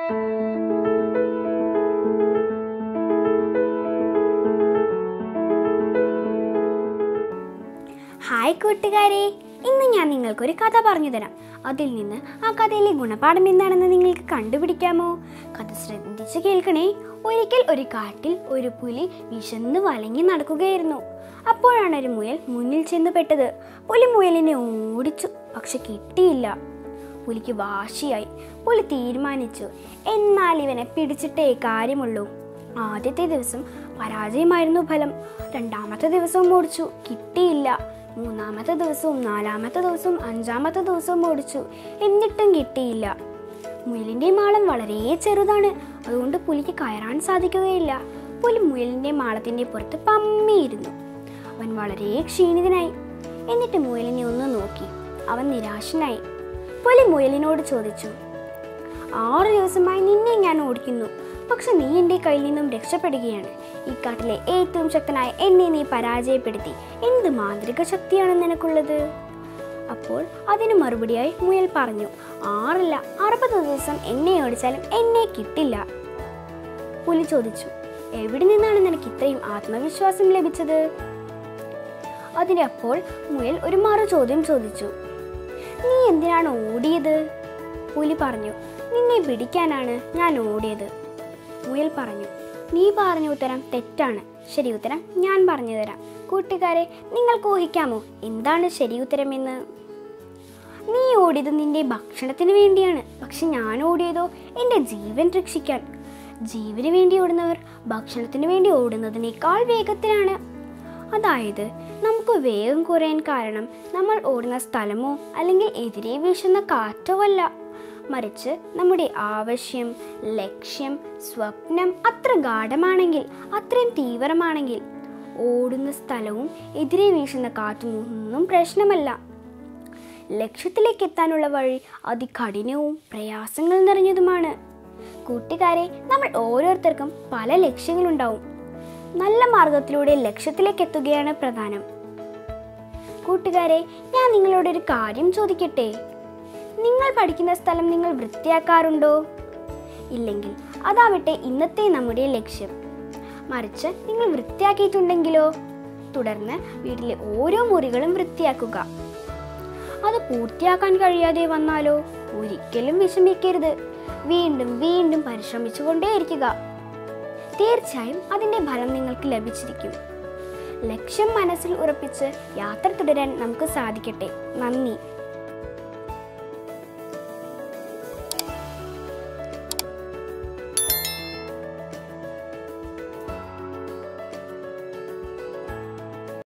Hi കൂട്ടുകാരെ, ഇന്ന് ഞാൻ നിങ്ങൾക്കൊരു കഥ പറഞ്ഞു തരാം. അതിൽ നിന്ന് ആ കഥയിലെ ഗുണപാഠം എന്താണെന്ന് നിങ്ങൾക്ക് കണ്ടുപിടിക്കാമോ? കഥ ശ്രദ്ധിച്ച് കേൾക്കണേ. ഒരിക്കൽ ഒരു കാട്ടിൽ ഒരു പുലി വിശന്ന് വലങ്ങി നടക്കുകയായിരുന്നു. അപ്പോഴാണ് ഒരു മുയൽ മുന്നിൽ ചെന്ന് പെട്ടത്. പുലി മുയലിനെ ഓടിച്ചു, പക്ഷെ കിട്ടിയില്ല. പുലിക്ക് വാശിയായി. പുലി തീരുമാനിച്ചു, എന്നാൽ ഇവനെ പിടിച്ചിട്ടേ കാര്യമുള്ളൂ. ആദ്യത്തെ ദിവസം പരാജയമായിരുന്നു ഫലം. രണ്ടാമത്തെ ദിവസവും ഓടിച്ചു, കിട്ടിയില്ല. മൂന്നാമത്തെ ദിവസവും നാലാമത്തെ ദിവസവും അഞ്ചാമത്തെ ദിവസവും ഓടിച്ചു, എന്നിട്ടും കിട്ടിയില്ല. മുയലിൻ്റെ മാളം വളരെ ചെറുതാണ്, അതുകൊണ്ട് പുലിക്ക് കയറാൻ സാധിക്കുകയില്ല. പുലി മുയലിൻ്റെ മാളത്തിൻ്റെ പുറത്ത് പമ്മിയിരുന്നു. അവൻ വളരെ ക്ഷീണിതനായി. എന്നിട്ട് മുയലിനെ ഒന്ന് നോക്കി. അവൻ നിരാശനായി. പുലി മുയലിനോട് ചോദിച്ചു, 6 ദിവസമായി നിന്നെ ഞാൻ ഓടിക്കുന്നു, പക്ഷെ നീ എൻ്റെ കയ്യിൽ നിന്നും രക്ഷപ്പെടുകയാണ്. ഈ കാട്ടിലെ ഏറ്റവും ശക്തനായ എന്നെ നീ പരാജയപ്പെടുത്തി. എന്ത് മാന്ത്രിക ശക്തിയാണ് നിനക്കുള്ളത്? അപ്പോൾ അതിന് മറുപടിയായി മുയൽ പറഞ്ഞു, 6 അല്ല 60 ദിവസം എന്നെ ഓടിച്ചാലും എന്നെ കിട്ടില്ല. പുലി ചോദിച്ചു, എവിടെ നിന്നാണ് നിനക്ക് ഇത്രയും ആത്മവിശ്വാസം ലഭിച്ചത്? അതിനപ്പോൾ മുയൽ ഒരു മറു ചോദ്യം ചോദിച്ചു, നീ എന്തിനാണ് ഓടിയത്? പുലി പറഞ്ഞു, നിന്നെ പിടിക്കാനാണ് ഞാൻ ഓടിയത്. മുയൽ പറഞ്ഞു, നീ പറഞ്ഞ ഉത്തരം തെറ്റാണ്. ശരി ഉത്തരം ഞാൻ പറഞ്ഞു തരാം. കൂട്ടുകാരെ, നിങ്ങൾക്ക് ഊഹിക്കാമോ എന്താണ് ശരി ഉത്തരമെന്ന്? നീ ഓടിയത് നിന്റെ ഭക്ഷണത്തിന് വേണ്ടിയാണ്, പക്ഷെ ഞാൻ ഓടിയതോ എൻ്റെ ജീവൻ രക്ഷിക്കാൻ. ജീവന് വേണ്ടി ഓടുന്നവർ ഭക്ഷണത്തിന് വേണ്ടി ഓടുന്നതിനേക്കാൾ വേഗത്തിലാണ്. അതായത് നമുക്ക് വേഗം കുറയാൻ കാരണം നമ്മൾ ഓടുന്ന സ്ഥലമോ അല്ലെങ്കിൽ എതിരെ വീശുന്ന കാറ്റോ അല്ല, മറിച്ച് നമ്മുടെ ആവശ്യം, ലക്ഷ്യം, സ്വപ്നം അത്ര ഗാഢമാണെങ്കിൽ, അത്രയും തീവ്രമാണെങ്കിൽ ഓടുന്ന സ്ഥലവും എതിരെ വീശുന്ന കാറ്റും ഒന്നും പ്രശ്നമല്ല. ലക്ഷ്യത്തിലേക്ക് എത്താനുള്ള വഴി അതികഠിനവും പ്രയാസങ്ങൾ നിറഞ്ഞതുമാണ്. കൂട്ടുകാരെ, നമ്മൾ ഓരോരുത്തർക്കും പല ലക്ഷ്യങ്ങളുണ്ടാവും. നല്ല മാർഗത്തിലൂടെ ലക്ഷ്യത്തിലേക്ക് എത്തുകയാണ് പ്രധാനം. കൂട്ടുകാരെ, ഞാൻ നിങ്ങളോടൊരു കാര്യം ചോദിക്കട്ടെ. നിങ്ങൾ പഠിക്കുന്ന സ്ഥലം നിങ്ങൾ വൃത്തിയാക്കാറുണ്ടോ? ഇല്ലെങ്കിൽ അതാവട്ടെ ഇന്നത്തെ നമ്മുടെ ലക്ഷ്യം. മറിച്ച് നിങ്ങൾ വൃത്തിയാക്കിയിട്ടുണ്ടെങ്കിലോ? തുടർന്ന് വീട്ടിലെ ഓരോ മുറികളും വൃത്തിയാക്കുക. അത് പൂർത്തിയാക്കാൻ കഴിയാതെ വന്നാലോ? ഒരിക്കലും വിഷമിക്കരുത്. വീണ്ടും വീണ്ടും പരിശ്രമിച്ചുകൊണ്ടേയിരിക്കുക. തീർച്ചയായും അതിൻ്റെ ഫലം നിങ്ങൾക്ക് ലഭിച്ചിരിക്കും. ലക്ഷ്യം മനസ്സിൽ ഉറപ്പിച്ച് യാത്ര തുടരാൻ നമുക്ക് സാധിക്കട്ടെ. നന്ദി.